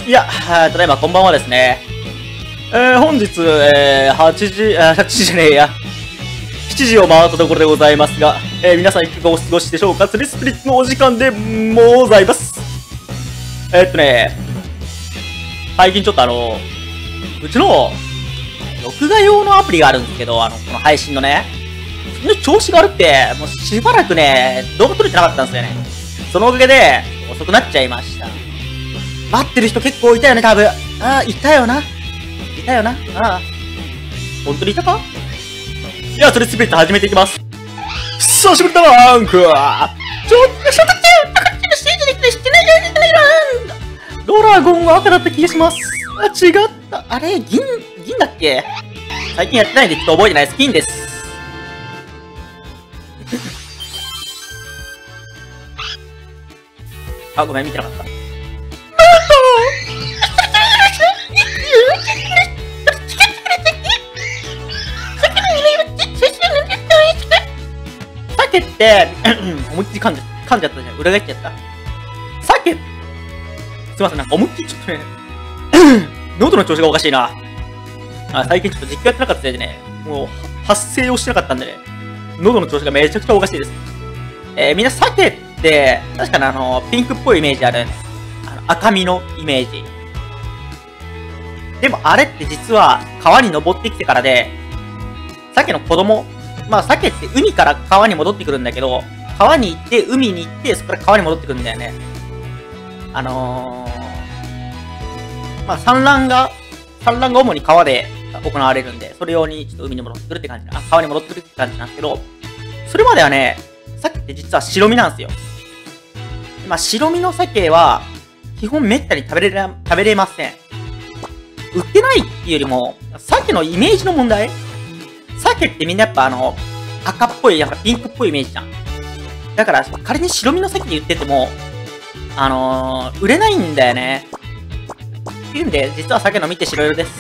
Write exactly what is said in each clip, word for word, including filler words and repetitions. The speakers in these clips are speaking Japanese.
いや、ただいまこんばんはですね。えー、本日、えー、はちじ、あ、はちじじゃねえや。しちじを回ったところでございますが、えー、皆さんいかがお過ごしでしょうか。釣りスピリッツのお時間でございます。えー、っとね、最近ちょっとあの、うちの、録画用のアプリがあるんですけど、あの、この配信のね、その調子が悪くて、もうしばらくね、動画撮れてなかったんですよね。そのおかげで、遅くなっちゃいました。待ってる人結構いたよね、多分。ああ、いたよな。いたよな。ああ。本当にいたか？いや、それスピリット始めていきます。久しぶりだな、アンクは。ちょっと、ちょっと、ちょっと、してない、してない、してない、ドラゴンは赤だった気がします。あ、違った。あれ、銀、銀だっけ？最近やってないんでちょっと覚えてないです。銀です。あ、ごめん、見てなかった。鮭って、思いっきり噛んじゃ噛んじゃったじゃん。裏返っちゃった。鮭すいません、なんか思いっきりちょっとね、喉の調子がおかしいな。あ、最近ちょっと実況やってなかったせいでね、もう発声をしてなかったんでね、喉の調子がめちゃくちゃおかしいです。えー、みんな鮭って、確かにあの、ピンクっぽいイメージある。あの、赤身のイメージ。でもあれって実は川に登ってきてからで、鮭の子供、まあ鮭って海から川に戻ってくるんだけど、川に行って、海に行って、そこから川に戻ってくるんだよね。あのー、まあ産卵が、産卵が主に川で行われるんで、それ用にちょっと海に戻ってくるって感じな、あ、川に戻ってくるって感じなんですけど、それまではね、鮭って実は白身なんですよ。まあ白身の鮭は、基本めったに食べれら、食べれません。売ってないっていうよりも、鮭のイメージの問題？鮭ってみんなやっぱあの、赤っぽい、やっぱピンクっぽいイメージじゃん。だから、仮に白身の鮭で言ってても、あのー、売れないんだよね。っていうんで、実は鮭の身って白色です。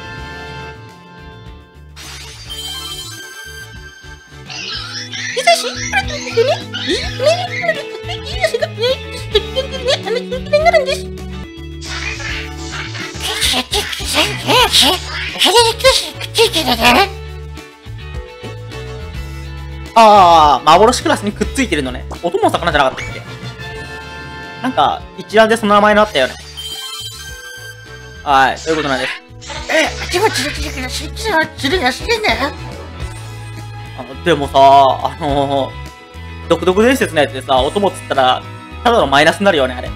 ああ、幻クラスにくっついてるのね。音も魚じゃなかったっけ？なんか、一覧でその名前のあったよね。はい、そういうことなんです。え、ちょ、ちょ、ちょ、ちょ、ちょ、ちょ、ちょ、ちょ、してんだよ。あの、でもさ、あのー、独特伝説のやつでさ、音もつったら、ただのマイナスになるよね、あれ。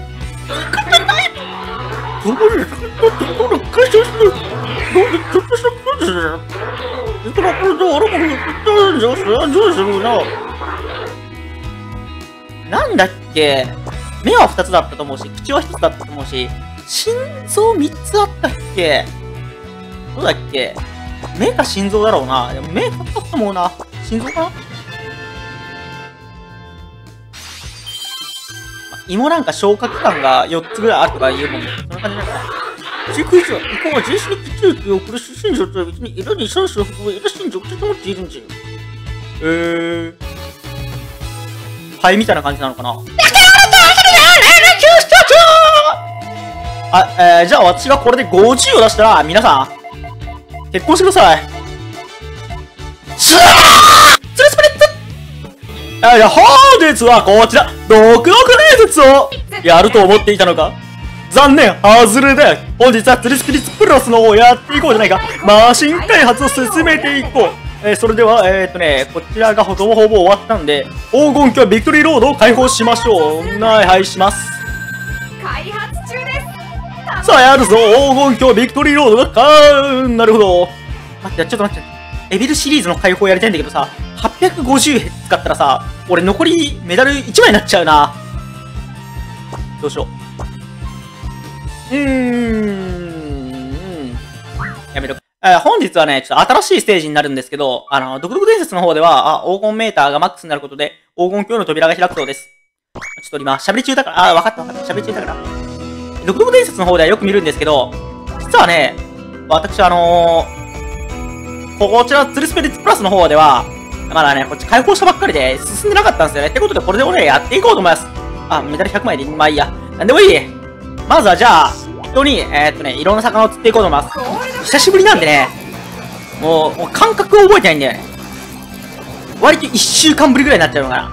なんだっけ、目はふたつだったと思うし、口はひとつだったと思うし、心臓みっつあったっけ？どうだっけ？目か心臓だろうな。でも目ふたつだったと思うな。心臓かな？芋なんか消化器官がよっつぐらいあるとか言うもんね。そんな感じなのかな。飼育以上、イコは人種的地域を送る新庄とは別に、色に少々含む色新庄を直接持っているんじゃ。えー。ハエみたいな感じなのかな。あ、えー、じゃあ私がこれでごじゅうを出したら、皆さん、結婚してください。スラーツルスプリッツあ、いや、本日はこちら、独特伝説をやると思っていたのか？残念、外れで、本日はツルスピリッツプラスの方をやっていこうじゃないか。マシン開発を進めていこう。えー、それでは、えーっとね、こちらがほぼほぼ終わったんで、黄金鏡ビクトリーロードを開放しましょう。はいはい、します。 開発中です。 さあ、やるぞ、黄金鏡ビクトリーロードがかーん。なるほど。待って、ちょっと待って。エビルシリーズの開放やりたいんだけどさ、はっぴゃくごじゅう使ったらさ、俺残りメダルいちまいになっちゃうな。どうしよう。うーん。やめろ。えー、本日はね、ちょっと新しいステージになるんですけど、あの、独特伝説の方では、あ、黄金メーターがマックスになることで、黄金鏡の扉が開くそうです。ちょっと今、喋り中だから、あ、わかったわかった、喋り中だから。独特伝説の方ではよく見るんですけど、実はね、私あのー、こちら、ツルスピリッツプラスの方では、まだね、こっち開放したばっかりで進んでなかったんですよね。ってことで、これで俺やっていこうと思います。あ、メダルひゃくまいで、まあいいや。なんでもいい。 まずはじゃあ、適当に、えー、っとね、いろんな魚を釣っていこうと思います。久しぶりなんでね、もう、もう感覚を覚えてないんだよね。割といっしゅうかんぶりぐらいになっちゃうのかな。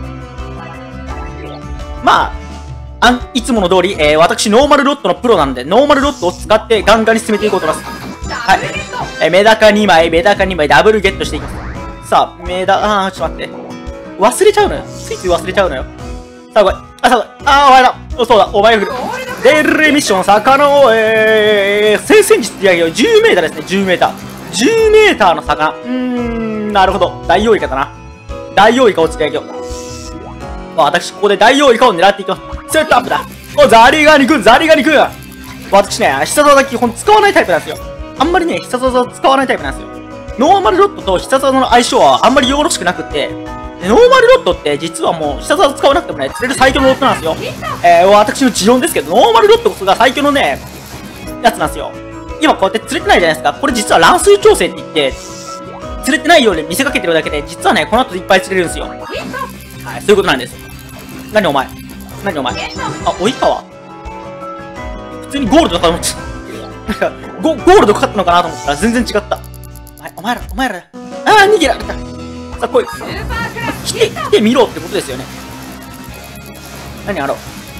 まあ、あんいつもの通り、えー、私、ノーマルロットのプロなんで、ノーマルロットを使ってガンガンに進めていこうと思います。はい。えー、メダカにまい、メダカにまい、ダブルゲットしていきます。さあ、メダ、あー、ちょっと待って。忘れちゃうのよ。ついつい忘れちゃうのよ。さあ、これ。あ、さあ、あー、お前だ。そうだ、お前が来る。デールミッション、魚を、えー、聖戦術ってやげよ。じゅうメーターですね、じゅうメーター。じゅうメーターの魚。うーん、なるほど。ダイオウイカだな。ダイオウイカを釣り上げよう。私、ここでダイオウイカを狙っていきます。セットアップだ。お、ザリガニくん、ザリガニくん。私ね、必殺技基本使わないタイプなんですよ。あんまりね、必殺技を使わないタイプなんですよ。ノーマルロットと必殺技の相性はあんまりよろしくなくって、ノーマルロットって実はもう必殺技使わなくてもね、釣れる最強のロットなんですよ。えー、私の持論ですけど、ノーマルロットこそが最強のね、やつなんですよ。今こうやって釣れてないじゃないですか。これ実は乱数調整って言って、釣れてないように見せかけてるだけで、実はね、この後いっぱい釣れるんですよ。はい、そういうことなんです。何お前何お前あ、おいかわ普通にゴールドかと思っちゃった。なんか、ゴ、ゴールドかかったのかなと思ったら全然違った。はい、お前ら、お前ら。ああ、逃げられた。さあ、来い。来て、来てみろってことですよね。何あの、ん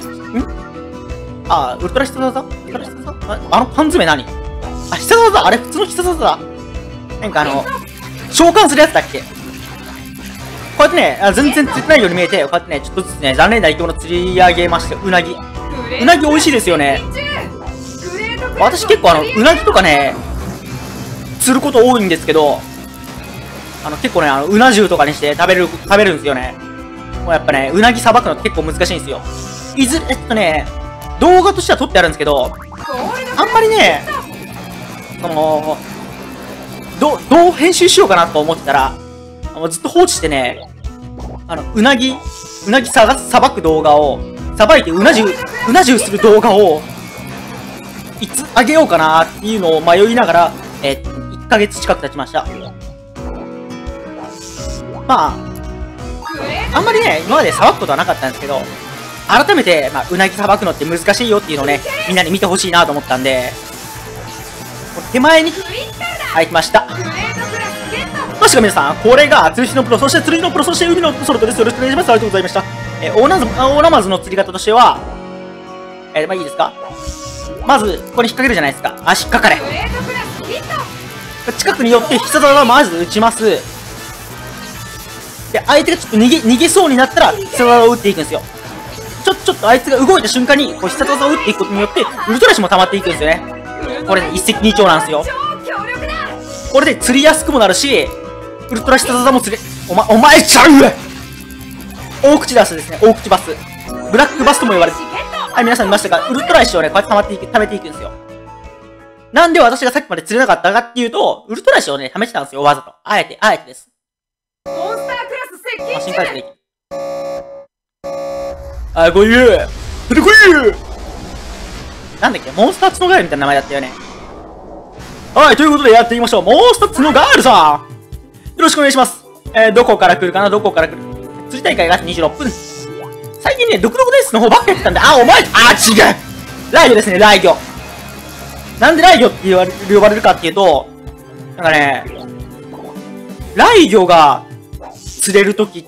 ああ、ウルトラ必殺技ウルトラ必殺技あ、あのパン詰め何あ、必殺技あれ普通の必殺技だ。なんかあの、召喚するやつだっけこうやってね、あ全然釣ってないように見えて、こうやってね、ちょっとずつね、残念な生き物釣り上げました。うなぎ。うなぎ美味しいですよね。私結構あの、うなぎとかね、釣ること多いんですけど、あの、結構ね、あの、うな重とかにして食べる、食べるんですよね。もうやっぱね、うなぎさばくのって結構難しいんですよ。いずれ、えっとね、動画としては撮ってあるんですけど、あんまりね、その、ど、どう編集しようかなと思ってたら、もうずっと放置してね、あの、うなぎ、うなぎさが、さばく動画を、さばいてうな重、うな重する動画を、いつあげようかなっていうのを迷いながら、えー、いっかげつ近く経ちました。まあ、あんまりね、今までさばくことはなかったんですけど、改めて、まあ、うなぎさばくのって難しいよっていうのをね、みんなに見てほしいなと思ったんで、手前に、はい、来ました。確か皆さん、これが釣りのプロ、そして釣りのプロ、そして海のソルトです。よろしくお願いします。ありがとうございました。えー、大ナマズ、大ナマズの釣り方としては、えー、まあいいですかまず、ここに引っ掛けるじゃないですか。あ、引っ掛かれ。近くに寄って必殺技をまず打ちます。で、相手がちょっと逃げ、逃げそうになったら、必殺技を打っていくんですよ。ちょ、ちょっとあいつが動いた瞬間に、こう必殺技を打っていくことによって、ウルトラシも溜まっていくんですよね。これね、一石二鳥なんですよ。これで釣りやすくもなるし、ウルトラ必殺技も釣れ、おま、お前ちゃう大口バスですね、大口バス。ブラックバスとも言われる。はい、皆さん見ましたかウルトラ石をね、こうやって溜まっていく、溜めていくんですよ。なんで私がさっきまで釣れなかったかっていうと、ウルトラ石をね、溜めてたんですよ、わざと。あえて、あえてです。 モンスタークラス接近マシン回復できる。あ、こういう。出てこいなんだっけモンスターツノガエルみたいな名前だったよね。はい、ということでやっていきましょう。モンスターツノガールさんよろしくお願いします。えー、どこから来るかなどこから来る釣り大会がにじゅうろっぷん。最近ね、ドクドクレースの方ばっかやってたんで、あ、お前、あ、違うライギョですね、ライギョ。なんでライギョって言われ呼ばれるかっていうと、なんかね、ライギョが釣れるときって、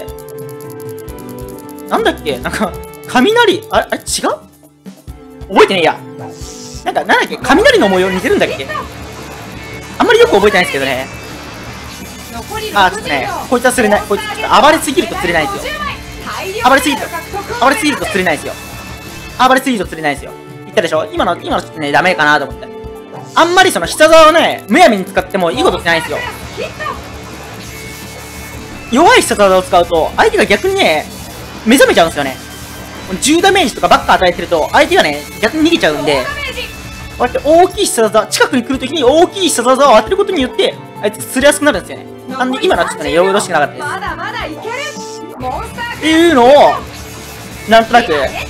なんだっけなんか、雷、あれ、あれ違う覚えてねえや。なんか、なんだっけ雷の模様似てるんだっけあんまりよく覚えてないですけどね。あー、ちょっとね、こいつは釣れない。こいつ、ちょっと暴れすぎると釣れないんですよ。暴れすぎると、暴れすぎると釣れないんですよ。暴れすぎると釣れないんですよ。言ったでしょ今の、今のちょっとね、ダメかなと思って。あんまりその、必殺技をね、むやみに使ってもいいことってないんですよ。弱い必殺技を使うと、相手が逆にね、目覚めちゃうんですよね。じゅうダメージとかばっか与えてると、相手がね、逆に逃げちゃうんで、こうやって大きい必殺技、近くに来るときに大きい必殺技を当てることによって、あいつ釣りやすくなるんですよね。なんで今のはちょっとね、よろしくなかったです。っていうのを、なんとなく、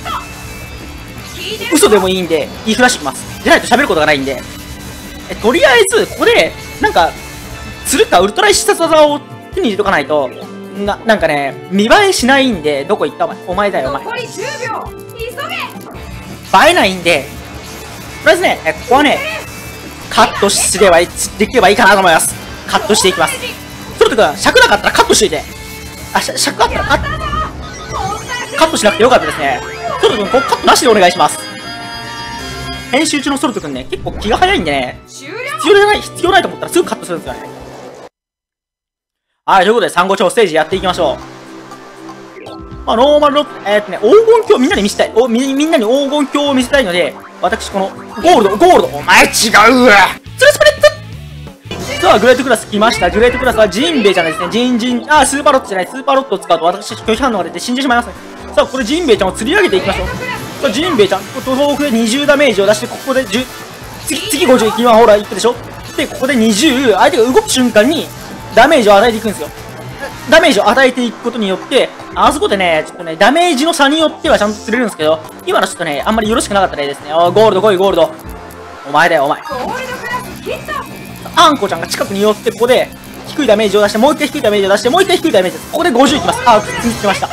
嘘でもいいんで、言いふらしてきます。でないと喋ることがないんで。え、とりあえず、ここで、なんか、釣るかウルトラ必殺技を手に入れとかないと、な、なんかね、見栄えしないんで、どこ行ったお前。お前だよ、お前。 映えないんで、とりあえずね、ここはね、カットすればいい、できればいいかなと思います。カットしていきます。ソルト君、尺なかったらカットしといて。あ、し尺あったらカット、カットしなくてよかったですね。ソルト君、ここカットなしでお願いします。編集中のソルト君ね、結構気が早いんでね、必要じゃない、必要ないと思ったらすぐカットするんですよね。はい、ということで、産後町ステージやっていきましょう。まあ、ノーマルロック、えーっとね、黄金鏡をみんなに見せたい。おみ、みんなに黄金鏡を見せたいので、私、この、ゴールド、ゴールド、お前違うわツルスプレッドさあ、グレートクラス来ました。グレートクラスはジンベエちゃんですね。ジンジン、あ、スーパーロットじゃない。スーパーロットを使うと私、拒否反応が出て死んでしまいますね。さあ、これジンベエちゃんを釣り上げていきましょう。さあ、ジンベエちゃん、東北でにじゅうダメージを出して、ここでじゅう、次、次ごじゅう、今ほら、いったでしょで、ここでにじゅう、相手が動く瞬間に、ダメージを与えていくんですよ。ダメージを与えていくことによって、あそこでね、ちょっとね、ダメージの差によってはちゃんと釣れるんですけど、今のちょっとね、あんまりよろしくなかった例ですね。おい、ゴールド来い、ゴールド。お前だよ、お前。あんこちゃんが近くに寄って、ここで、低いダメージを出して、もう一回低いダメージを出して、もう一回低いダメージです。ここでごじゅういきます。あ、次つきました。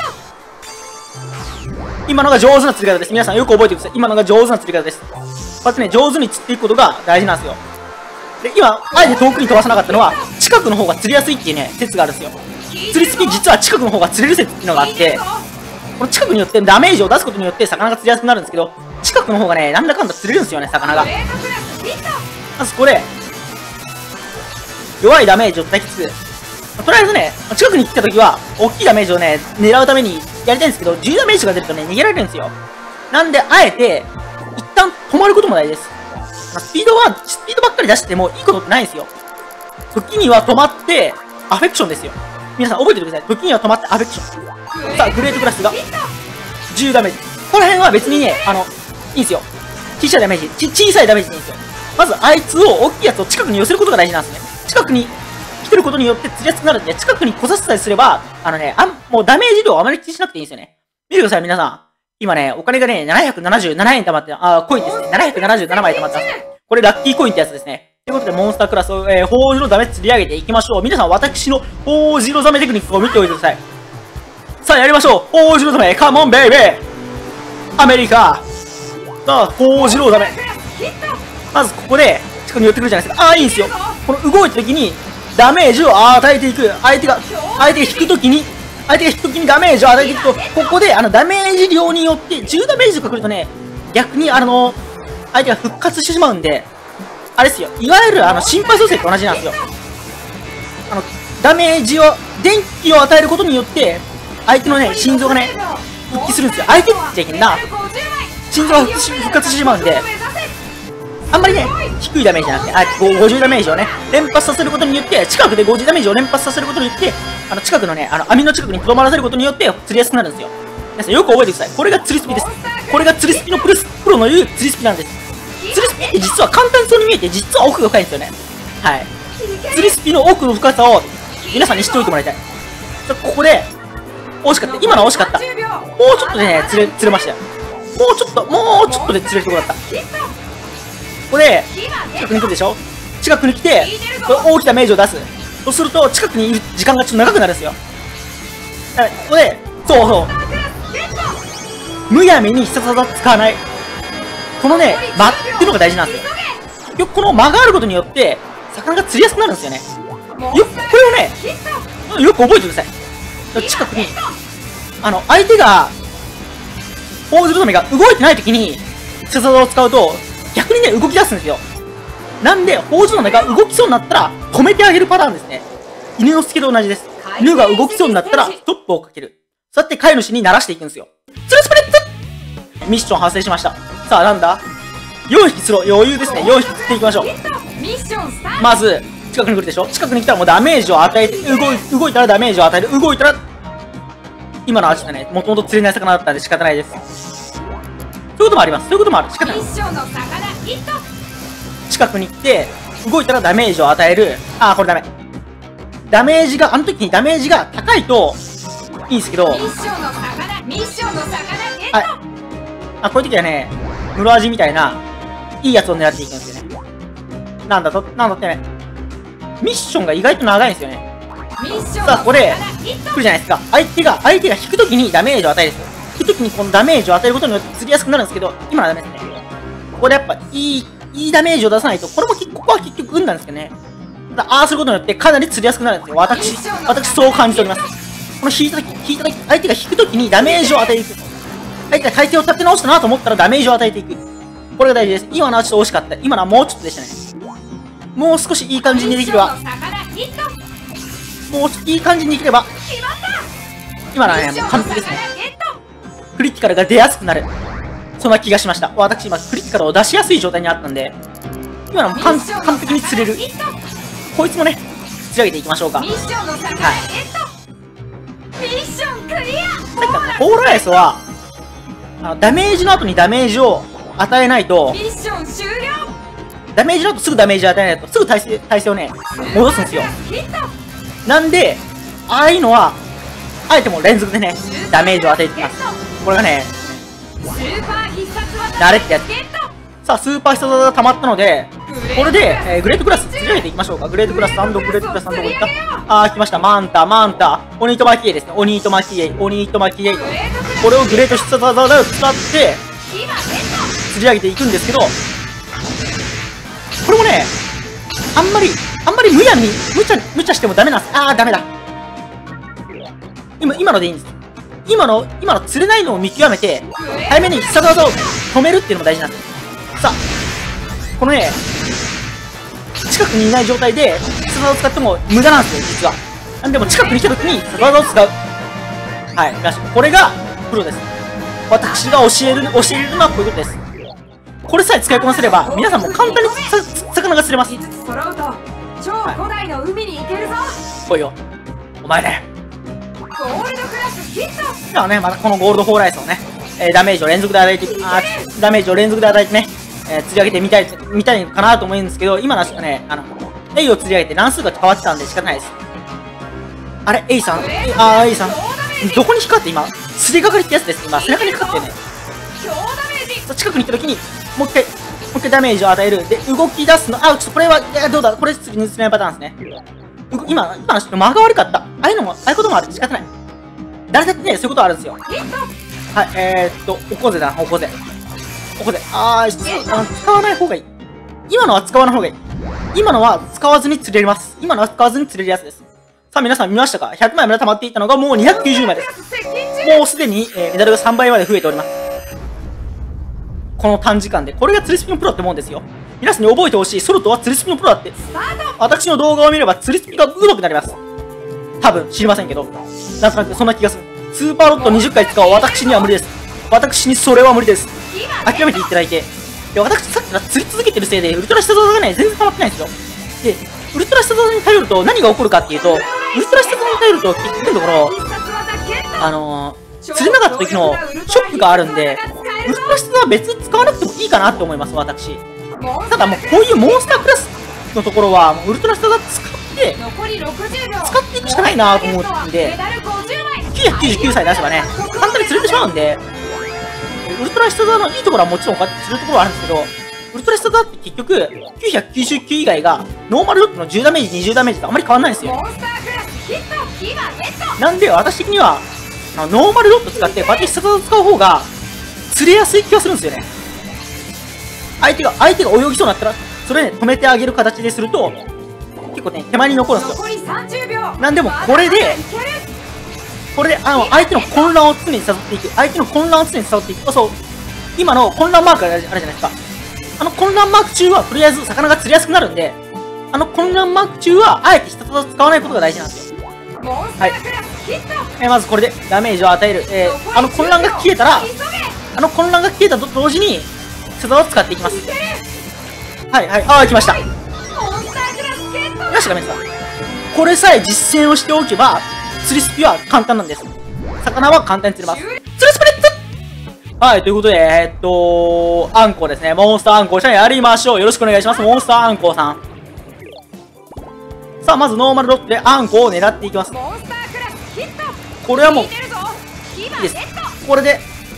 今のが上手な釣り方です。皆さんよく覚えてください。今のが上手な釣り方です。こうやってね、上手に釣っていくことが大事なんですよ。で、今、あえて遠くに飛ばさなかったのは、近くの方が釣りやすいっていうね、説があるんですよ。釣りスピ実は近くの方が釣れる説っていうのがあって、この近くによってダメージを出すことによって魚が釣りやすくなるんですけど、近くの方がね、なんだかんだ釣れるんですよね、魚が。まずこれ、弱いダメージを叩きつつ、とりあえずね、近くに来た時は、大きいダメージをね、狙うためにやりたいんですけど、じゅうダメージが出るとね、逃げられるんですよ。なんで、あえて、一旦止まることも大事です。スピードは、スピードばっかり出してもいいことってないんですよ。時には止まって、アフェクションですよ。皆さん覚えててください。時には止まってアフェクション。さあ、グレートクラスがじゅうダメージ。この辺は別にね、あの、いいんですよ。小さいダメージ。ち、小さいダメージでいいんですよ。まず、あいつを、大きいやつを近くに寄せることが大事なんですね。近くに来てることによって釣りやすくなるんで、近くに来させたりすれば、あのね、あん、もうダメージ量をあまり気にしなくていいんですよね。見てください、皆さん。今ね、お金がね、ななひゃくななじゅうななえん溜まって、あ、コインですね。ななひゃくななじゅうななまい溜まってます。これラッキーコインってやつですね。ということで、モンスタークラスを、えー、宝珠のダメ釣り上げていきましょう。皆さん、私の宝珠のザメテクニックを見ておいてください。さあ、やりましょう。宝珠のザメ、カモンベイベーアメリカ。さあ、宝珠のザメ。まず、ここで、近くに寄ってくるじゃないですか。ああ、いいんですよ。この動いた時に、ダメージを与えていく。相手が、相手が引く時に、相手が引く時にダメージを与えていくと、ここで、あの、ダメージ量によって、じゅうダメージとか来るとね、逆に、あの、相手が復活してしまうんで、あれですよ。いわゆる、あの、心肺蘇生と同じなんですよ。あの、ダメージを、電気を与えることによって、相手のね、心臓がね、復帰するんですよ。相手って言っちゃいけんな。心臓が復活してしまうんで、あんまりね、低いダメージじゃなくて、あえてごじゅうダメージをね、連発させることによって、近くでごじゅうダメージを連発させることによって、あの、近くのね、あの、網の近くにとどまらせることによって、釣りやすくなるんですよ。皆さんよく覚えてください。これが釣りスピです。これが釣りスピのプロプロの言う釣りスピなんです。釣りスピって実は簡単そうに見えて、実は奥が深いんですよね。はい。釣りスピの奥の深さを、皆さんに知っておいてもらいたい。ここで、惜しかった。今のは惜しかった。もうちょっとでね、釣れ、釣れましたよ。もうちょっと、もうちょっとで釣れるところだった。ここで、近くに来るでしょ。近くに来て、これ大きなダメージを出す。そうすると、近くにいる時間がちょっと長くなるんですよ。ここで、そうそう。むやみに必殺技使わない。このね、間っていうのが大事なんですよ。結局、この間があることによって、魚が釣りやすくなるんですよね。よく、これをね、よく覚えてください。近くに、あの、相手が、宝珠の目が動いてない時に、必殺技を使うと、逆にね、動き出すんですよ。なんで、宝珠の目が動きそうになったら、止めてあげるパターンですね。犬の助と同じです。犬が動きそうになったら、ストップをかける。そうやって飼い主に鳴らしていくんですよ。ツルスプレッドミッション発生しました。さあ、なんだ ?よん 匹釣ろう。余裕ですね。よんひき釣っていきましょう。まず、近くに来るでしょ。近くに来たらもうダメージを与えて、動い、動いたらダメージを与える。動いたら、今のはちょっとね、もともと釣れない魚だったんで仕方ないです。そういうこともあります。そういうこともある。仕方ない。近くに来て、動いたらダメージを与える。あー、これダメ。ダメージが、あの時にダメージが高いと、いいんですけど、はい。あ、こういう時はね、室味みたいな、いいやつを狙っていくんですよね。なんだと、なんだってね。ミッションが意外と長いんですよね。さあ、ここで、来るじゃないですか。相手が、相手が引くときにダメージを与えるんですよ。 くときにこのダメージを与えることによって釣りやすくなるんですけど、今のはダメですね。ここでやっぱ、いい、いいダメージを出さないと、これも、ここは結局運なんですけどね。ただ、ああすることによってかなり釣りやすくなるんですよ。私、私そう感じております。この引いたとき、引いたとき、相手が引くときにダメージを与えていく。相手が体勢を立て直したなと思ったらダメージを与えていく。これが大事です。今のはちょっと惜しかった。今のはもうちょっとでしたね。もう少しいい感じにできれば、もうちょっといい感じにできれば、今のはね、もう完璧ですね。クリティカルが出やすくなる。そんな気がしました。私今、クリティカルを出しやすい状態にあったんで、今のも完完璧に釣れる。こいつもね、釣り上げていきましょうか。はい。さっきのね、ホールアイスは、あのダメージの後にダメージを与えないと、ダメージの後すぐダメージを与えないと、すぐ体勢、体勢をね、戻すんですよ。なんで、ああいうのは、あえても連続でね、ダメージを与えていきます。これがね、慣れってやつ。さあ、スーパー必殺技が溜まったので、これで、えー、グレートクラス釣り上げていきましょうか。グレートクラスさん度、グレートクラスさんどこ行った？あー、来ました。マンタ、マンタ。鬼とマキエですね。鬼とマキエ、鬼とマキエ。これをグレート必殺技を使って、釣り上げていくんですけど、これもね、あんまり、あんまりむやみに、無茶、無茶してもダメなんです。あー、ダメだ。今、今のでいいんです。今の、今の釣れないのを見極めて、早めに必殺技を止めるっていうのも大事なんです。さあ、このね、近くにいない状態で必殺技を使っても無駄なんですよ、実は。なんでも近くに来た時に必殺技を使う。はい、見ました。これがプロです。私が教える、教えるのはこういうことです。これさえ使いこなせれば、皆さんも簡単に魚が釣れます。はい、来いよ。お前ね。ではね、またこのゴールドホーライスをね、えー、ダメージを連続で与えて、あー、ダメージを連続で与えてね、えー、釣り上げてみたい、みたいかなと思うんですけど、今のはね、あの、エイを釣り上げて乱数が変わってたんで仕方ないです。あれ、エイさん、あー、エイさん、どこに引っかかって今、すりがかりってやつです。今、背中にかかってね。近くに行った時に、もう一回、もう一回ダメージを与える。で、動き出すの、あ、ちょっとこれは、いや、どうだ、これ次に進めないパターンですね。今、今のちょっと間が悪かった。ああいうのも、ああいうこともある。仕方ない。誰だってね、そういうことあるんですよ。はい、えー、っと、おこぜだな、おこぜ。おこぜ。あー、あの、使わない方がいい。今のは使わない方がいい。今のは使わずに釣れます。今のは使わずに釣れるやつです。さあ、皆さん見ましたか？ ひゃく 枚まで溜まっていったのがもうにひゃくきゅうじゅうまいです。もうすでに、えー、メダルがさんばいまで増えております。この短時間で。これが釣りスピのプロってもんですよ。皆さんに覚えてほしい。ソルトは釣りスピのプロだって。私の動画を見れば釣りスピがうまくなります。多分、知りませんけど。なんとなくそんな気がする。スーパーロットにじゅっかい使おう。私には無理です。私にそれは無理です。諦めていただいて。で、私さっきから釣り続けてるせいで、ウルトラ必殺技がね、全然溜まってないんですよ。で、ウルトラ必殺技に頼ると何が起こるかっていうと、ウルトラ必殺技に頼ると、結局のところ、あのー、釣れなかった時のショックがあるんで、ウルトラ必殺技は別に使わなくてもいいかなって思います、私。ただもうこういうモンスタークラスのところは、ウルトラ必殺技使って、使っていくしかないなと思うんで、きゅうひゃくきゅうじゅうきゅうさい出せばね、簡単に釣れてしまうんで、ウルトラ必殺技のいいところはもちろんこうやって釣れるところはあるんですけど、ウルトラ必殺技って結局、きゅうひゃくきゅうじゅうきゅう以外が、ノーマルロットのじゅうダメージ、にじゅうダメージとあまり変わらないんですよ。なんで、私的には、ノーマルロット使って、こうやって必殺技使う方が、釣れやすい気がするんですよね。相手が、相手が泳ぎそうになったら、それね、止めてあげる形ですると、結構ね、手前に残るんですよ。なんでも、これで、これで、あの、相手の混乱を常に誘っていく。相手の混乱を常に誘っていく。そう、今の混乱マークあるじゃないですか。あの混乱マーク中は、とりあえず魚が釣りやすくなるんで、あの混乱マーク中は、あえて必殺技を使わないことが大事なんですよ。はい。えー、まずこれでダメージを与える。えー、あの混乱が消えたら、あの混乱が消えたと同時に、必殺技を使っていきます。はいはい、ああ、来ました。よし、ダメですか。これさえ実践をしておけば、釣りスピは簡単なんです。魚は簡単に釣れます。釣りスピレッツ。はい、ということで、えー、っと、アンコウですね。モンスターアンコウちゃんやりましょう。よろしくお願いします。モンスターアンコウさん。さあ、まずノーマルロットでアンコウを狙っていきます。これはもう、いいです。これで、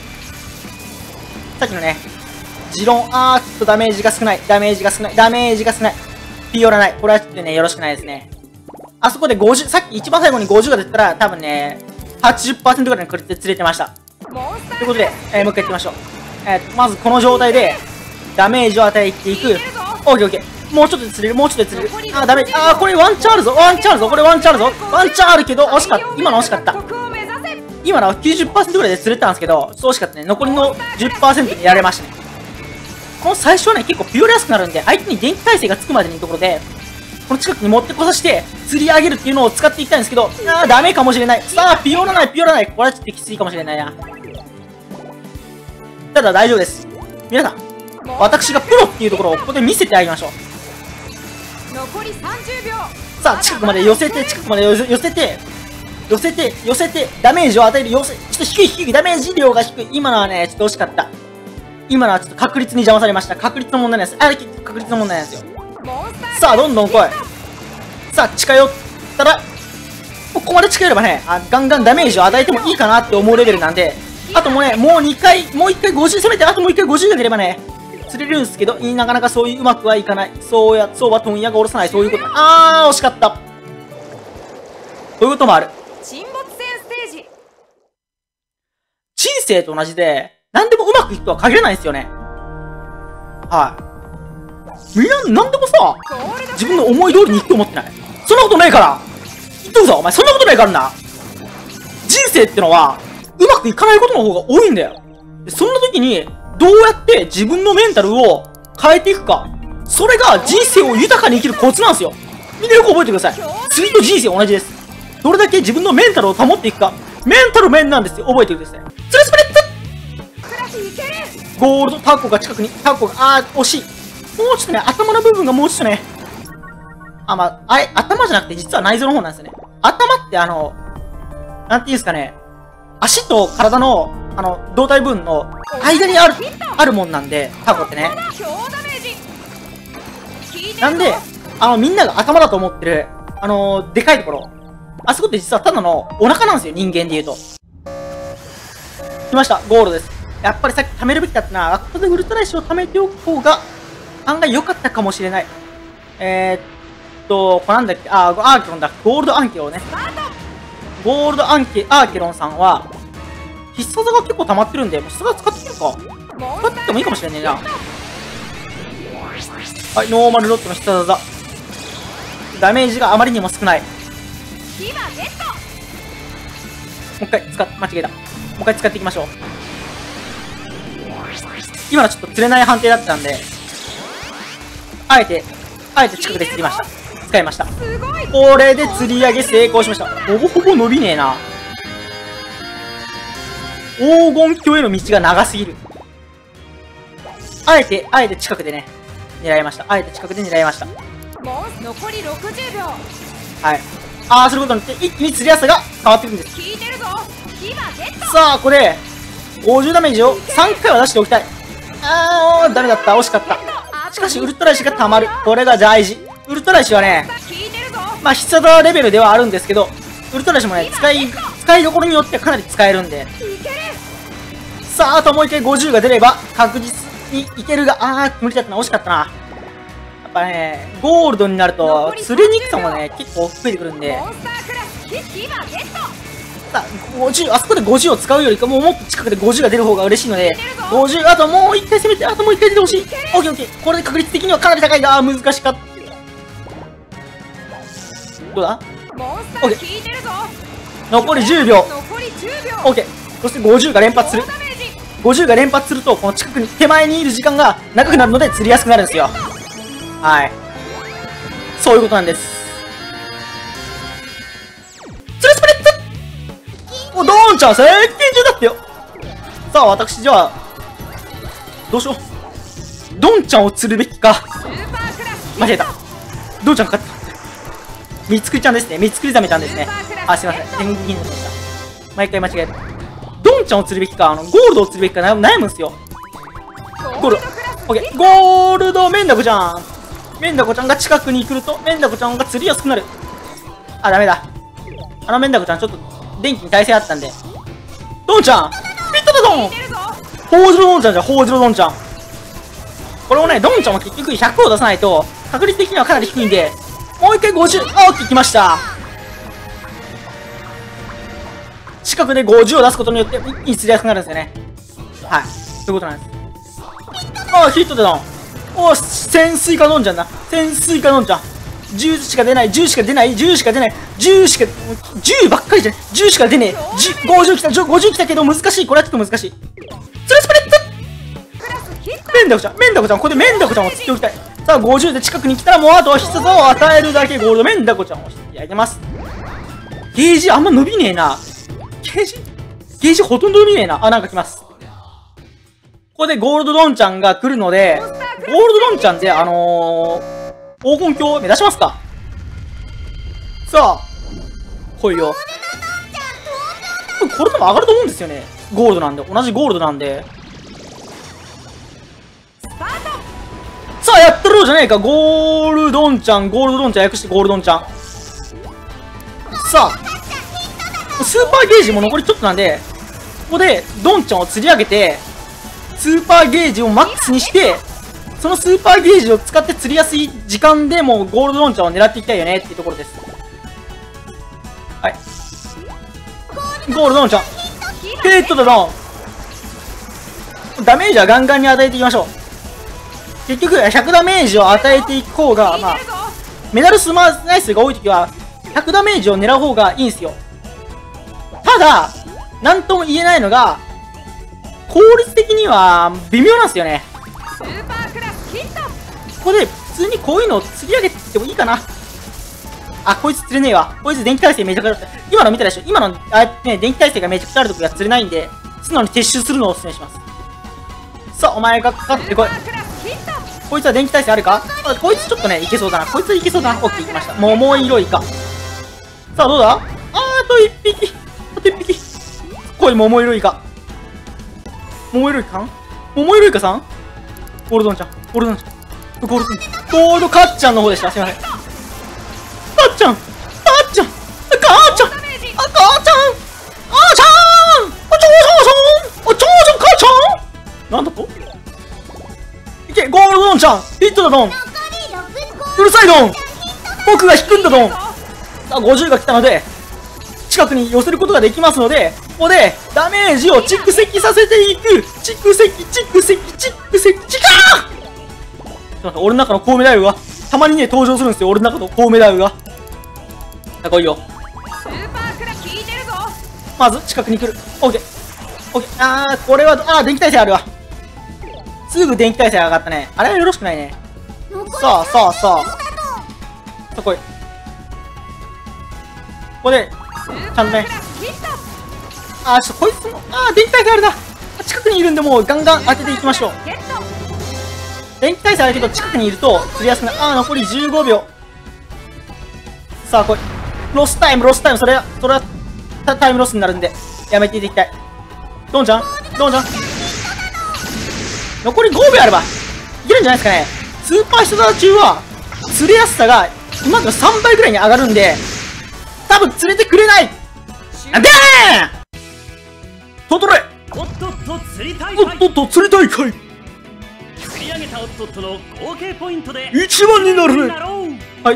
さっきのね、ジロン、あー、ちょっとダメージが少ない。ダメージが少ない。ダメージが少ない。ピヨらない。これはちょっとね、よろしくないですね。あそこでごじゅう、さっき一番最後にごじゅうが出たら、多分ね、はちじゅっパーセント ぐらいの確率で釣れてました。 モンスターということで、えーもう一回やってみましょう。えー、まずこの状態で、ダメージを与えていく。オッケーオッケー。もうちょっとで釣れる、もうちょっとで釣れる。あー、ダメージ。あー、これワンチャンあるぞ。ワンチャンあるぞ。これワンチャンあるぞ。ワンチャンあるけど、惜しかった。今の惜しかった。 得を目指せ。 今のは きゅうじゅっパーセント ぐらいで釣れたんですけど、ちょっと惜しかったね。残りの じゅっパーセント にやられましたね。この最初はね、結構ピオレやすくなるんで、相手に電気耐性がつくまでのところで、この近くに持ってこさせて、釣り上げるっていうのを使っていきたいんですけど、あー、ダメかもしれない。さあ、ピオらない、ピオらない。これはちょっときついかもしれないな。ただ大丈夫です。皆さん、私がプロっていうところをここで見せてあげましょう。 残りさんじゅうびょう。 さあ、近くまで寄せて、近くまで寄せ寄せて、寄せて、寄せて、ダメージを与える、寄せ、ちょっと低い低い、ダメージ量が低い。今のはね、ちょっと惜しかった。今のはちょっと確率に邪魔されました。確率の問題なんです。あれ、確率の問題なんですよ。 モンスターさあ、どんどん来い。さあ、近寄ったら、ここまで近寄ればね、あガンガンダメージを与えてもいいかなって思うレベルなんで、あともうね、もうにかい、もういっかいごじゅう攻めて、あともういっかいごじゅうが出ればね、釣れるんですけど、なかなかそういううまくはいかない。そうや、そうは問屋が下ろさない、そういうこと。あー、惜しかった。こういうこともある。 沈没船ステージ。 人生と同じで、何でもうまくいくとは限らないんですよね。はい。みんな、何でもさ、 ゴールド自分の思い通りにいくと思ってない。そんなことないから言っとくぞ、お前、そんなことないからな。人生ってのは、うまくいかないことの方が多いんだよ。でそんな時に、どうやって自分のメンタルを変えていくか。それが人生を豊かに生きるコツなんですよ。みんなよく覚えてください。釣りと人生同じです。どれだけ自分のメンタルを保っていくか。メンタル面なんですよ。覚えてください。スレスプレックラスいける。 ツゴールドタコが近くに、タコが、あー、惜しい。もうちょっとね、頭の部分がもうちょっとね、あ、まあ、あれ、頭じゃなくて実は内臓の方なんですよね。頭ってあの、なんていうんですかね、足と体の、あの、胴体部分の間にある、あるもんなんで、タコってね。 強ダメージ。効いてるぞなんで、あの、みんなが頭だと思ってる、あの、でかいところ。あそこって実はただのお腹なんですよ、人間で言うと。来ました、ゴールドです。やっぱりさっき貯めるべきだったな。ここでウルトラ石を貯めておく方が、案外良かったかもしれない。えー、っと、これなんだっけ、あ、アーケロンだ。ゴールドアンケロンね。ゴールドアンケ、アーケロンさんは、必殺技が結構溜まってるんで、もう必殺技使ってみるか。 モン使ってってもいいかもしれないな。はい、ノーマルロットの必殺技。ダメージがあまりにも少ない。も今ゲット。 う一回使っ、間違えた。もう一回使っていきましょう。今のちょっと釣れない判定だったんで、あえて、あえて近くで釣りました。使いました。 すごい。 これで釣り上げ成功しました。ほぼほぼ伸びねえな。黄金鏡への道が長すぎる。あえて、あえて近くでね、狙いました。あえて近くで狙いました。 モンス残りろくじゅうびょう。 はい。ああすることによって一気に釣りやすさが変わってくるんです。 効いてるぞ。今ゲット。 さあ、これ、ごじゅうダメージをさんかいは出しておきたい。あー、ダメだった。惜しかった。しかし、ウルトラ石が溜まる。これが大事。ウルトラ石はね、 効いてるぞ。 まあ、必殺技レベルではあるんですけど、ウルトラ石もね、使い、使いどころによってはかなり使えるんで。 いける。 さあ、あともう一回ごじゅうが出れば、確実にいけるが、あー、無理だったな。惜しかったな。やっぱね、ゴールドになると、釣れにくさもね、結構増えてくるんで、 モンスタークラス今ゲット。 さあ、ごじゅう、あそこでごじゅうを使うよりかも、もっと近くでごじゅうが出る方が嬉しいので、ごじゅう、あともう一回攻めて、あともう一回出てほしい。オッケーオッケー。これで確率的にはかなり高いが、あー、難しかった。どうだモンスター効いてるぞ。 残りじゅうびょう。 残りじゅうびょう。 オッケー。そしてごじゅうが連発する。 高ダメージ。 ごじゅうが連発すると、この近くに、手前にいる時間が長くなるので釣りやすくなるんですよ。はい。そういうことなんです。スレスプレッツお、ドーンちゃん、接近中だってよ。さあ、私、じゃあ、どうしよう。ドンちゃんを釣るべきか。 スーパークラス間違えた。ドンちゃんかかった。三つくりちゃんですね。三つくりザメちゃんですね。あ、すいません。天気銀でした。毎回間違えた。ドンちゃんを釣るべきか、あの、ゴールドを釣るべきか悩むんですよ。ゴールド。オッケー。ゴールド、メンダコちゃん。メンダコちゃんが近くに来ると、メンダコちゃんが釣りやすくなる。あ、ダメだ。あのメンダコちゃん、ちょっと、電気に耐性あったんで。ドンちゃんピットだドンホウジロドンちゃんじゃん、ホウジロドンちゃん。これをね、ドンちゃんも結局ひゃくを出さないと、確率的にはかなり低いんで、もう一回ごじゅう、あ、オッケー来ました。 近くでごじゅうを出すことによって一気に釣りやすくなるんですよね。はい。そういうことなんです。ああ、ヒットでドン。おー、潜水艦のんちゃんだ。潜水艦のんちゃん。じゅうしか出ない、じゅうしか出ない、じゅうしか出ない、じゅうしか、じゅうばっかりじゃない。じゅうしか出ねえ。ごじゅう来た、ごじゅう来たけど難しい。これはちょっと難しい。スレスプレットメンダコちゃん、メンダコちゃん、ここでメンダコちゃんを釣っておきたい。さあ、ごじゅうで近くに来たらもうあとは必殺を与えるだけゴールドメンダコちゃんを焼いてます。ゲージあんま伸びねえな。ゲージゲージほとんど伸びねえな。あ、なんか来ます。ここでゴールドドンちゃんが来るので、ゴールドドンちゃんで、あのー、黄金鏡を目指しますか。さあ、来いよ。これでも上がると思うんですよね。ゴールドなんで、同じゴールドなんで。さあ、やってるじゃねえか。ゴールドンちゃん、ゴールドドンちゃん、訳してゴールドンちゃん。さあ、スーパーゲージも残りちょっとなんで、ここでドンちゃんを釣り上げて、スーパーゲージをマックスにして、そのスーパーゲージを使って釣りやすい時間でもうゴールドドンちゃんを狙っていきたいよねっていうところです。はい。ゴールドドンちゃん。ヒットだドン。ダメージはガンガンに与えていきましょう。結局、ひゃくダメージを与えていく方が、まあ、メダル数枚数が多いときは、ひゃくダメージを狙う方がいいんですよ。ただ、なんとも言えないのが、効率的には微妙なんですよね。ここで普通にこういうのを釣り上げていってもいいかな。あ、こいつ釣れねえわ。こいつ電気耐性めちゃくちゃある。今の見たでしょ。今の、あね、電気耐性がめちゃくちゃあるとこが釣れないんで、素直に撤収するのをお勧めします。さあ、お前がかかってこい。こいつは電気耐性あるか。あ、こいつちょっとね、いけそうだな。こいついけそうだな。オッケー、いきました。桃色イカ。さあ、どうだ。あー、あと一匹。あと一匹。こい、桃色イカ。桃色イカさん桃色イカさんゴールドンちゃん。ゴールドンちゃん。ゴールドンちゃん。ゴールドカッちゃんの方でした。すいません。カッちゃん。カッちゃん。カッちゃん。あ、カッちゃん。あ、カッちゃん。あ、ちゃん。あ、ちょうちょうちょん。あ、ちょうちょん、カッちゃん。なんだといけ、ゴールドドンちゃん。ヒットだドン。うるさいドン。僕が引くんだドン。さあ、ごじゅうが来たので、近くに寄せることができますので、ここでダメージを蓄積させていく。蓄積、蓄積、蓄積、蓄積。俺の中のコウメ太夫が、たまにね、登場するんですよ。俺の中のコウメ太夫が。さあ、来いよ。まず、近くに来る。オッケー。オッケー。あー、これは、あー、電気耐性あるわ。すぐ電気耐性上がったね。あれはよろしくないね。さあ、さあ、さあ。さあ、来い。ここで、ちゃんとね。あー、ちょっとこいつも、あー、電気耐性あるな。近くにいるんで、もうガンガン当てていきましょう。電気耐性あるけど、近くにいると釣りやすくなる。あー、残りじゅうごびょう。さあ、来い。ロスタイム、ロスタイム。それは、それは、タイムロスになるんで、やめていただきたい。ドンちゃんドンちゃん残りごびょうあれば、いけるんじゃないですかね。スーパーシトダ中は、釣れやすさが、今までのさんばいぐらいに上がるんで、多分釣れてくれない。あでーんトトレおっとっと釣り大会おっとっと釣り大会釣り上げたおっとっとの合計ポイントでいちばんになるね。はい。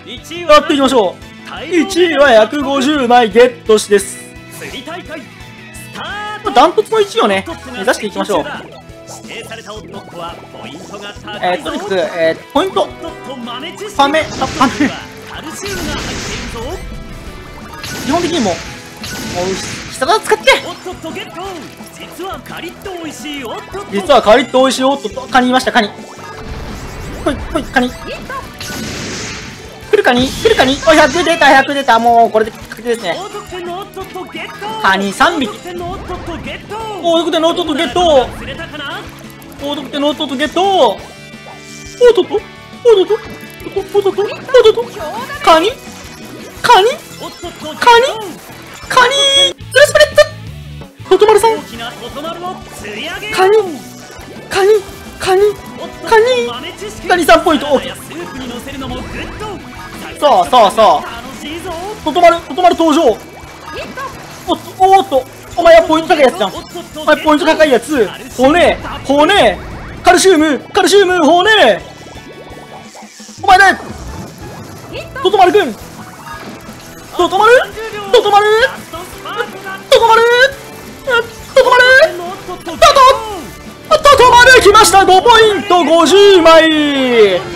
いちいやっていきましょう。いちいはひゃくごじゅうまいゲットしです。 釣り大会スタート。 ダントツのいちいをね、目指していきましょう。 指定されたおっとっとはポイントが高えー、 いぞ。 とにかく、えー、ポイント。 おっとっと豆知識パメ、あ、パメ。 カルシウムが入っているぞ。 基本的にもう、もう、下だ使って。 おっとっとゲット。実はカリッと美味しいおっとっと。 実はカリッと美味しいおっとっと。カニいました、カニ。ほい、ほい、カニ。来るカニ来るカニお、ひゃく出た、ひゃく出た。もう、これで確定ですね。 高得点のおっとっとゲット。 カニさんびき。 高得点のおっとっとゲット。 高得点のおっとっとゲット。 釣れたかな。 高得点のおっとっとゲット。おっとっとおっとっとおっとっとおっとっとおっとっとカニカニおっとっとカニカニスレスプレットトトマルさん大きなトトマルを釣り上げ。 カニカニカニカニカニさんポイント。おっスープに乗せるのもグッド。 さあさあさあ楽しいぞ。 トトマルトトマル登場。おっとおっとお前はポイント高いやつじゃん。お前ポイント高いやつ。骨骨カルシウムカルシウム骨お前だトトマルくんトトマルトトマルトと止まると止まるのとととと止まる来ました。ごポイントごじゅうまい。 にじゅうびょう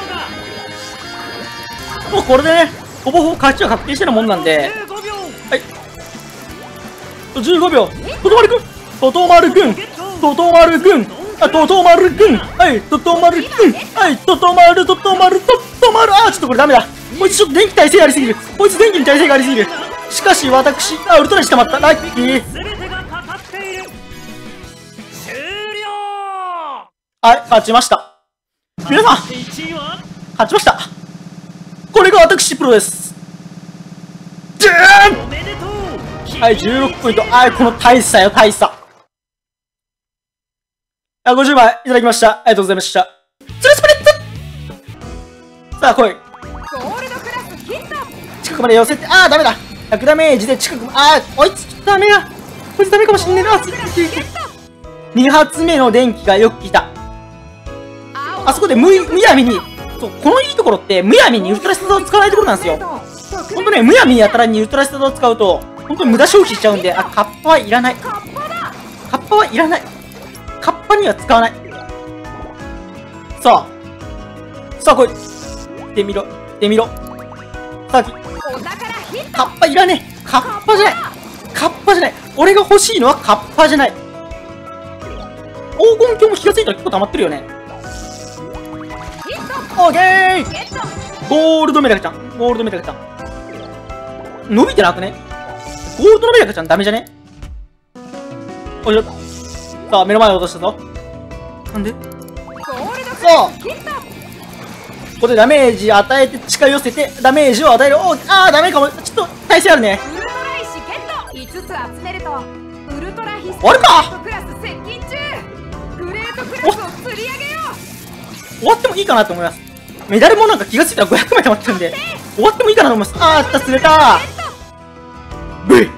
だ。 もうこれでね、ほぼほぼ勝ちは確定してるもんなんで、 じゅうごびょう。 はいじゅうごびょう。ととまるくんととまるくんととまるくんあととまるくんはいととまるくんはいととまるととまるととまる。あーちょっとこれダメだ。こいつちょっと電気耐性ありすぎる。こいつ電気に耐性がありすぎる。しかし私あウルトラにしてまった。ラッキー。 すべてがかかっている。終了。 はい勝ちました。皆さんいちいは勝ちました。これが私プロです。じゃーんおめでとう。 はい、じゅうろくポイント。はい、この大差よ、大差。あ、ごじゅうまいいただきました。ありがとうございました。ツルスプレッツさあ、来い。 ゴールドクラスヒット。 近くまで寄せて、あー、ダメだ。ひゃくダメージで近く、あー、こいつちょっとダメや。こいつダメかもしんねえな。に発目の電気がよく来た。あそこでむ、むやみに、そう、このいいところって、むやみにウルトラスターを使わないところなんですよ。ほんとね、むやみにやたらにウルトラスターを使うと、ほんとに無駄消費しちゃうんで、あ、カッパはいらない。 カッパだ。 カッパはいらない。カッパには使わない。さあ。さあ、来い。来てみろ。来てみろ。さあ、きお宝ヒット。 カッパいらねえ。カッパじゃない。カッパじゃない。俺が欲しいのはカッパじゃない。黄金鏡も気がついたら結構溜まってるよね。 ヒッオーケートゲット。 ゴールドメダカちゃん。ゴールドメダカちゃん。伸びてなくね？ゴールドのメダカちゃんダメじゃね？おいしょ。さあ、目の前を落としたぞ。なんで？ ゴールドクそうラスヒット。 ここでダメージ与えて近寄せてダメージを与える。おーあーダメかも。ちょっと耐性あるね。 ウルトラ石ゲット。いつつ集めるとウルトラヒス終わるかクラス接近中。グレートクラスを釣り上げよう。 終わってもいいかなと思います。メダルもなんか気がついたらごひゃくまい溜まってるんで、終わってもいいかなと思います。あー、あった、釣れたー。ブイね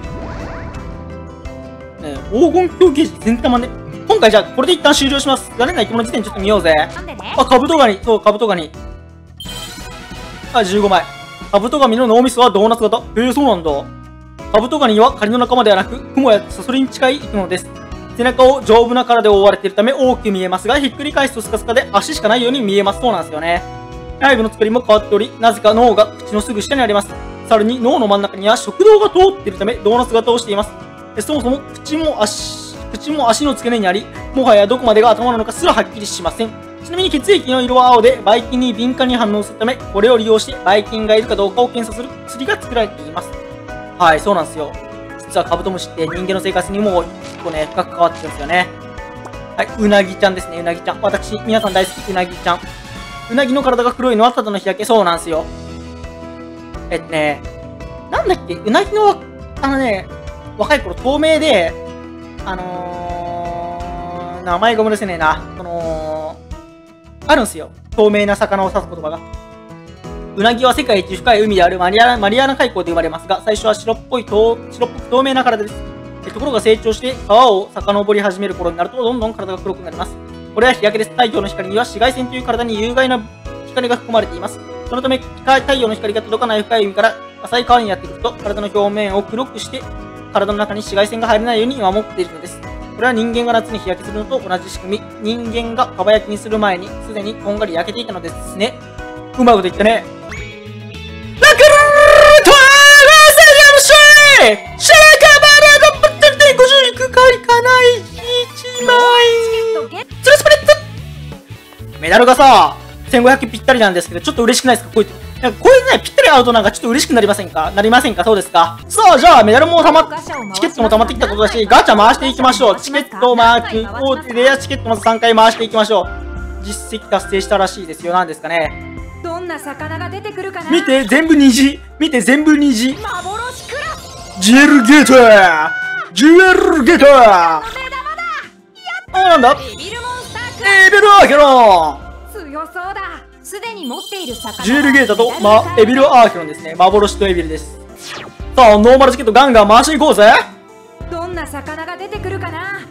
え、黄金鏡ゲージ全然たまんね。今回じゃあ、これで一旦終了します。誰な生き物時点ちょっと見ようぜ。 なんでね。 あ、カブトガニ。そう、カブトガニ。あ、じゅうごまい。カブトガニの脳みそはドーナツ型。へえ、そうなんだ。カブトガニはカニの仲間ではなく、クモやサソリに近い生き物です。背中を丈夫な殻で覆われているため大きく見えますが、ひっくり返すとスカスカで足しかないように見えます。そうなんですよね。内部の作りも変わっており、なぜか脳が口のすぐ下にあります。さらに脳の真ん中には食道が通っているため、ドーナツ型をしています。そもそも口も足、口も足の付け根にあり、もはやどこまでが頭なのかすらはっきりしません。ちなみに血液の色は青で、ばい菌に敏感に反応するため、これを利用してばい菌がいるかどうかを検査する薬が作られています。はい、そうなんですよ。実はカブトムシって人間の生活にも結構ね、深く関わってるんですよね。はい、うなぎちゃんですね、うなぎちゃん。私、皆さん大好き、うなぎちゃん。うなぎの体が黒いのはただの日焼け。そうなんですよ。えっとね、なんだっけ、うなぎの、あのね、若い頃透明で、あのー、名前が思い出せねえな。その、あるんですよ。透明な魚を指す言葉が。うなぎは世界一深い海であるマリアナ、マリアナ海溝で生まれますが、最初は白っぽい、白っぽく透明な体です。ところが成長して川を遡り始める頃になると、どんどん体が黒くなります。これは日焼けです。太陽の光には紫外線という体に有害な光が含まれています。そのため、太陽の光が届かない深い海から浅い川にやってくると、体の表面を黒くして、体の中に紫外線が入らないように守っているのです。これは人間が夏に日焼けするのと同じ仕組み。人間が蒲焼きにする前に、すでにこんがり焼けていたのですね。うまいこと言ったね。ラクルートワーラーセリアムシェイシェイカバラがぶってるてごじゅういくかいかないいちまいツルスプレッツメダルがさ、せんごひゃくぴったりなんですけど、ちょっと嬉しくないですか？こういう、なんかこういうね、ぴったり合うとなんかちょっと嬉しくなりませんか？なりませんか？そうですか？さあ、じゃあメダルもたまっ、チケットも溜まってきたことだし、ガチャ回していきましょう。チケットマーク、大手レアチケットまずさんかい回していきましょう。実績達成したらしいですよ。なんですかね。 どんな魚が出てくるかな。 見て、全部虹。見て、全部虹。 幻クラス。 ジュエルゲートジュエルゲートあ、なんだエビルモンスタークエビルアーケロン強そうだ。すでに持っている魚。 ジュエルゲータと、ま、エビルアーケロンですね。幻とエビルです。さあ、ノーマルチケットガンガン回していこうぜ。 どんな魚が出てくるかな。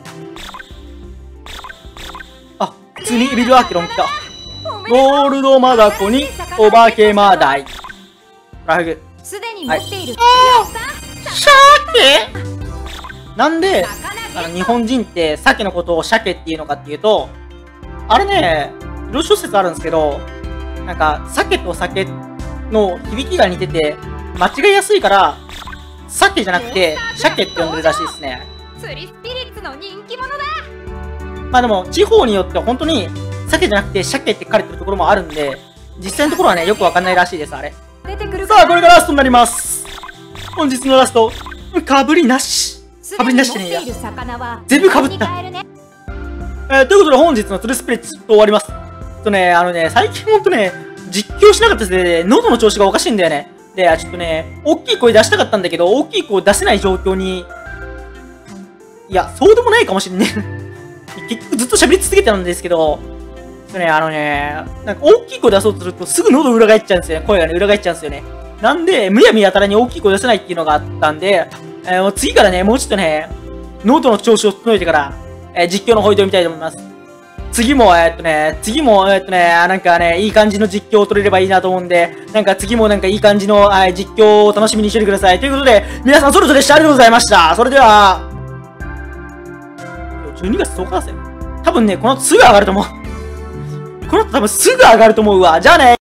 あ、普通にエビルアーケロン来た。ゴールドマダコにお化けマダイ。ラフグ。 すでに持っている。 はい、シャーケなんで、あの、日本人って鮭のことを鮭っていうのかっていうと、あれね、いろいろ諸説あるんですけど、なんか、鮭と酒の響きが似てて、間違いやすいから、鮭じゃなくて、鮭って呼んでるらしいですね。 釣りスピリッツの人気者だ。 まあでも、地方によっては本当に、鮭じゃなくて鮭って書かれてるところもあるんで、実際のところはね、よくわかんないらしいです、あれ。 出てくるさあ、これがラストになります。本日のラスト、かぶりなし。かぶりなしじゃねえや。全部かぶった。えー、ということで本日の釣りスピリッツと終わります。とね、あのね、最近ほんとね、実況しなかったせいで、喉の調子がおかしいんだよね。で、ちょっとね、大きい声出したかったんだけど、大きい声出せない状況に、いや、そうでもないかもしんね。結局ずっと喋り続けてたんですけど、ね、あのね、なんか大きい声出そうとするとすぐ喉裏返っちゃうんですよね。声がね、裏返っちゃうんですよね。なんで、むやみやたらに大きい声出せないっていうのがあったんで、えー、もう次からね、もうちょっとね、喉の調子を整えてから、えー、実況の方に挑みたいと思います。次も、えー、っとね、次も、えー、っとね、なんかね、いい感じの実況を撮れればいいなと思うんで、なんか次もなんかいい感じの、えー、実況を楽しみにしててください。ということで、皆さんそれぞれしてありがとうございました。それでは、じゅうにがつとおかだぜ。多分ね、この後すぐ上がると思う。この後多分すぐ上がると思うわ。じゃあね。